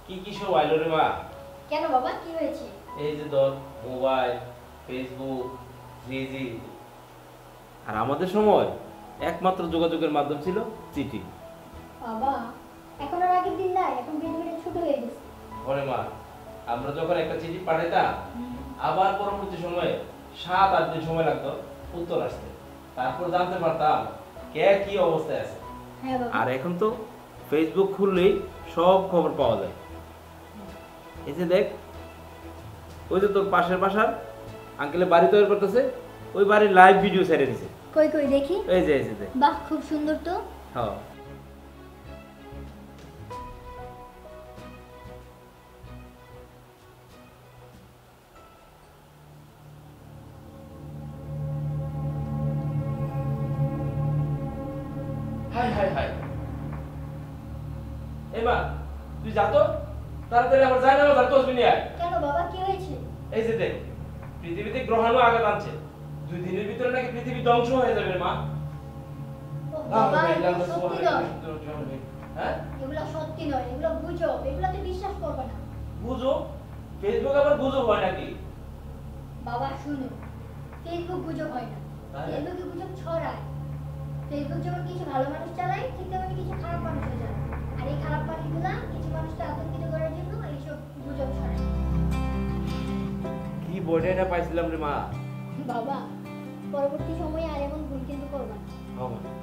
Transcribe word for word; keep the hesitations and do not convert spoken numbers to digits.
কি কি সব আইলো রে মা? কেন বাবা, কি হয়েছে? এই যে ধর মোবাইল, ফেসবুক, জিজি। আর আমাদের সময় একমাত্র যোগাযোগের মাধ্যম ছিল চিঠি। বাবা, এখন আর আগের দিন নাই, এখন দিন দিন ছোট হয়ে গেছে। ওরে মা, আমরা যখন একটা চিঠি পাঠাইতাম, আবার পরবর্তী সময়ে সাত আট দিন সময় লাগতো উত্তর আসতে, তারপর জানতে পারতাম কে কি অবস্থায় আছে। হ্যাঁ বাবা। আর এখন তো ফেসবুক খুললেই সব খবর পাওয়া যায়। এই যে দেখ, ওই যে তোর পাশের বাসার আঙ্কেলে বাড়ি তৈরি করতেছে, ওই বাড়ির লাইভ ভিডিও ছেড়ে দিছে। কই কই দেখি। এই যে এই যে দেখ। বাহ, খুব সুন্দর তো। হ্যাঁ। হাই হাই হাই, এবার তুই যা তো তাড়াতাড়ি, আমার যাই না আমার তসবি নিয়ে আয়। কেন বাবা, কি হয়েছে? এই যে দেখ, পৃথিবীতে গ্রহাণু আঘাত আনছে, দুই দিনের ভিতরে নাকি পৃথিবী ধ্বংস হয়ে যাবে রে মা। ও বাবা, এগুলো সত্যি নয়। হ্যাঁ, এগুলো সত্যি নয়, এগুলো গুজব, এগুলোতে বিশ্বাস করবে না। গুজব? ফেসবুক আবার গুজব হয় নাকি? বাবা শুনো, ফেসবুক গুজব হয় না, তাহলে? ফেসবুকে গুজব ছড়ায়। ফেসবুক যেমন কিছু ভালো মানুষ চালায়, ঠিক তেমনি কিছু খারাপ মানুষও চালায়। আর এই খারাপ মানুষগুলা কিছু মানুষকে আতঙ্কিত করার জন্য এইসব গুজব ছড়ায়। কি বইটা এটা পাইছিলাম রে মা। বাবা, পরবর্তী সময়ে আর এমন ভুল কিন্তু করবা না। হ্যাঁ মা।